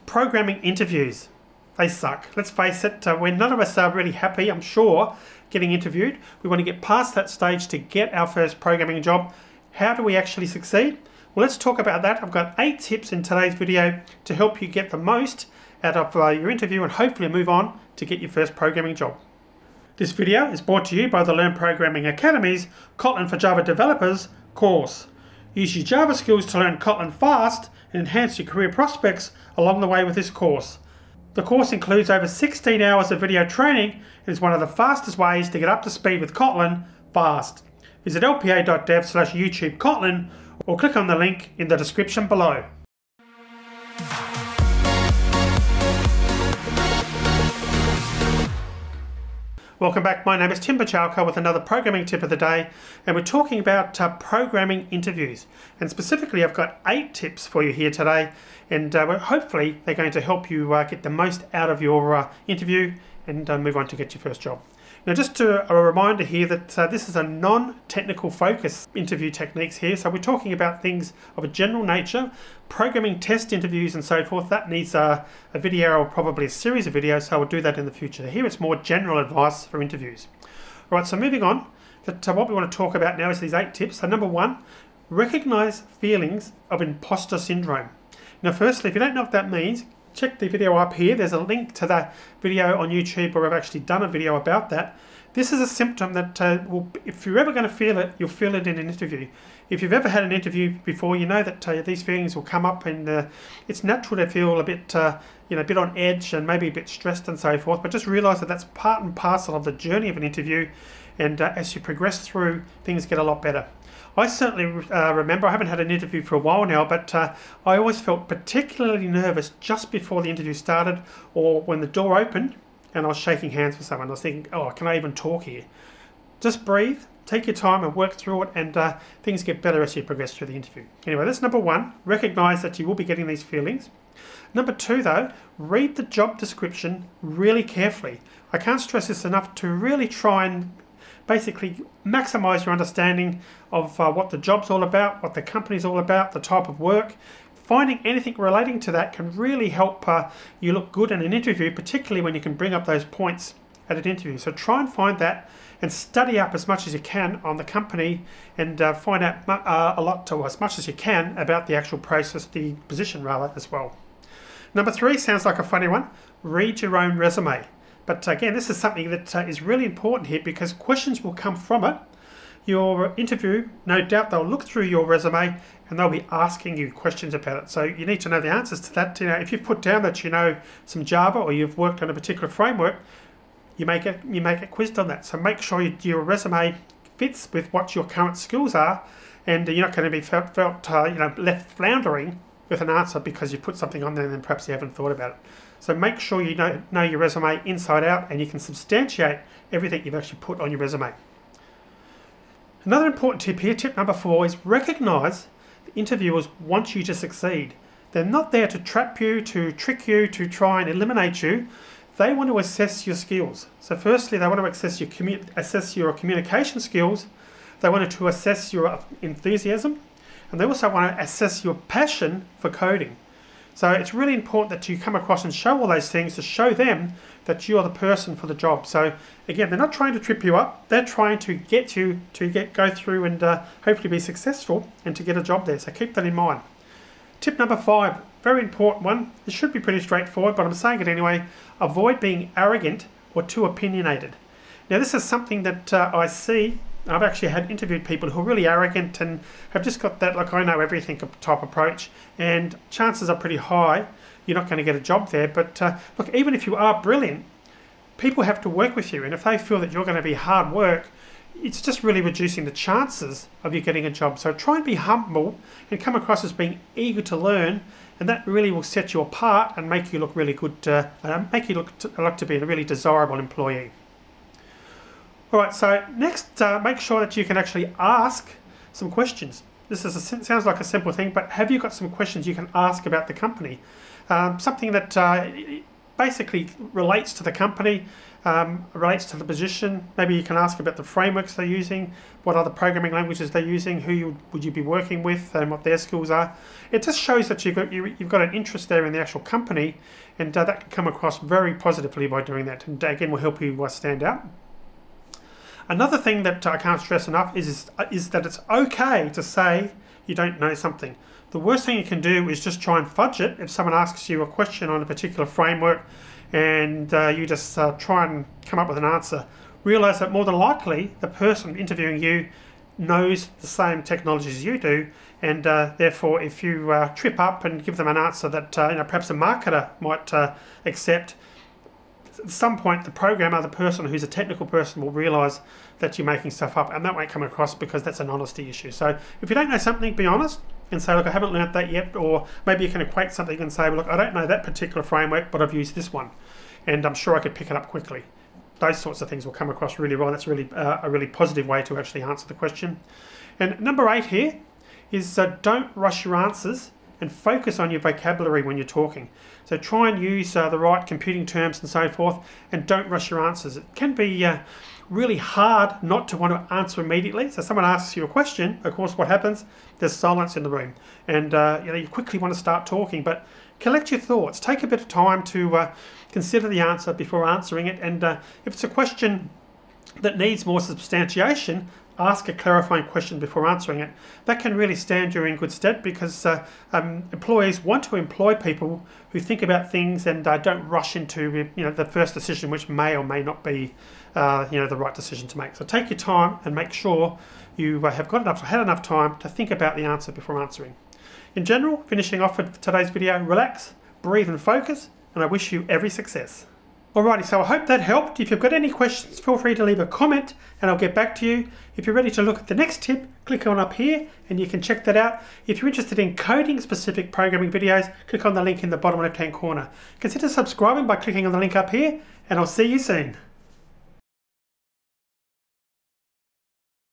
Programming interviews. They suck. Let's face it, when none of us are really happy, I'm sure, getting interviewed. We want to get past that stage to get our first programming job. How do we actually succeed? Well, let's talk about that. I've got 8 tips in today's video to help you get the most out of your interview and hopefully move on to get your first programming job. This video is brought to you by the Learn Programming Academy's Kotlin for Java Developers course. Use your Java skills to learn Kotlin fast and enhance your career prospects along the way with this course. The course includes over 16 hours of video training and is one of the fastest ways to get up to speed with Kotlin fast. Visit lpa.dev/YouTube Kotlin or click on the link in the description below. Welcome back, my name is Tim Buchalka with another programming tip of the day, and we're talking about programming interviews. And specifically I've got 8 tips for you here today, and hopefully they're going to help you get the most out of your interview and move on to get your first job. Now just a reminder here that this is a non-technical focus interview techniques here, so we're talking about things of a general nature, programming test interviews and so forth. That needs a video or probably a series of videos, so we'll do that in the future. Here it's more general advice for interviews. Alright, so moving on, what we want to talk about now is these 8 tips. So number 1, recognize feelings of imposter syndrome. Now firstly, if you don't know what that means, check the video up here. There's a link to that video on YouTube where I've actually done a video about that. This is a symptom that if you're ever going to feel it, you'll feel it in an interview. If you've ever had an interview before, you know that these feelings will come up, and it's natural to feel a bit, a bit on edge and maybe a bit stressed and so forth. But just realise that that's part and parcel of the journey of an interview, and as you progress through, things get a lot better. I certainly remember, I haven't had an interview for a while now, but I always felt particularly nervous just before the interview started or when the door opened and I was shaking hands with someone. I was thinking, oh, can I even talk here? Just breathe, take your time and work through it, and things get better as you progress through the interview. Anyway, that's number 1. Recognise that you will be getting these feelings. Number 2 though, read the job description really carefully. I can't stress this enough to really try and basically maximize your understanding of what the job's all about, what the company's all about, the type of work. Finding anything relating to that can really help you look good in an interview, particularly when you can bring up those points at an interview. So try and find that and study up as much as you can on the company, and find out as much as you can about the actual process, the position rather, as well. Number 3 sounds like a funny one. Read your own resume. But again, this is something that is really important here, because questions will come from it. Your interview, no doubt they'll look through your resume and they'll be asking you questions about it. So you need to know the answers to that. If you've put down that you know some Java or you've worked on a particular framework, you may get quizzed on that. So make sure your resume fits with what your current skills are, and you're not going to be left floundering with an answer because you put something on there and then perhaps you haven't thought about it. So make sure you know your resume inside out, and you can substantiate everything you've actually put on your resume. Another important tip here, tip number 4, is recognise that interviewers want you to succeed. They're not there to trap you, to trick you, to try and eliminate you. They want to assess your skills. So firstly, they want to assess your communication skills. They want to assess your enthusiasm, and they also want to assess your passion for coding. So it's really important that you come across and show all those things to show them that you're the person for the job. So again, they're not trying to trip you up. They're trying to get you to go through and hopefully be successful and to get a job there. So keep that in mind. Tip number 5, very important one. It should be pretty straightforward, but I'm saying it anyway. Avoid being arrogant or too opinionated. Now this is something that I see. I've actually interviewed people who are really arrogant and have just got that, like, I know everything type approach, and chances are pretty high you're not going to get a job there. But look, even if you are brilliant, people have to work with you, and if they feel that you're going to be hard work, it's just really reducing the chances of you getting a job. So try and be humble and come across as being eager to learn, and that really will set you apart and make you look really good, make you look to be a really desirable employee. Alright, so next, make sure that you can actually ask some questions. This sounds like a simple thing, but have you got some questions you can ask about the company? Something that basically relates to the company, relates to the position. Maybe you can ask about the frameworks they're using, what other programming languages they're using, who would you be working with, and what their skills are. It just shows that you've got an interest there in the actual company, and that can come across very positively by doing that, and again will help you stand out. Another thing that I can't stress enough is that it's okay to say you don't know something. The worst thing you can do is just try and fudge it. If someone asks you a question on a particular framework and you just try and come up with an answer, realize that more than likely the person interviewing you knows the same technologies as you do, and therefore if you trip up and give them an answer that perhaps a marketer might accept, at some point the programmer, the person who's a technical person, will realize that you're making stuff up, and that won't come across because that's an honesty issue. So if you don't know something, be honest and say, look, I haven't learnt that yet, or maybe you can equate something and say, well, look, I don't know that particular framework, but I've used this one and I'm sure I could pick it up quickly. Those sorts of things will come across really well. That's really a really positive way to actually answer the question. And number 8 here is don't rush your answers and focus on your vocabulary when you're talking. So try and use the right computing terms and so forth, and don't rush your answers. It can be really hard not to want to answer immediately. So someone asks you a question, of course what happens? There's silence in the room, and you quickly want to start talking, but collect your thoughts. Take a bit of time to consider the answer before answering it, and if it's a question that needs more substantiation, ask a clarifying question before answering it. That can really stand you in good stead, because employees want to employ people who think about things and don't rush into the first decision, which may or may not be the right decision to make. So take your time and make sure you have had enough time to think about the answer before answering. In general, finishing off with today's video, relax, breathe and focus, and I wish you every success. Alrighty, so I hope that helped. If you've got any questions, feel free to leave a comment and I'll get back to you. If you're ready to look at the next tip, click on up here and you can check that out. If you're interested in coding specific programming videos, click on the link in the bottom left hand corner. Consider subscribing by clicking on the link up here, and I'll see you soon.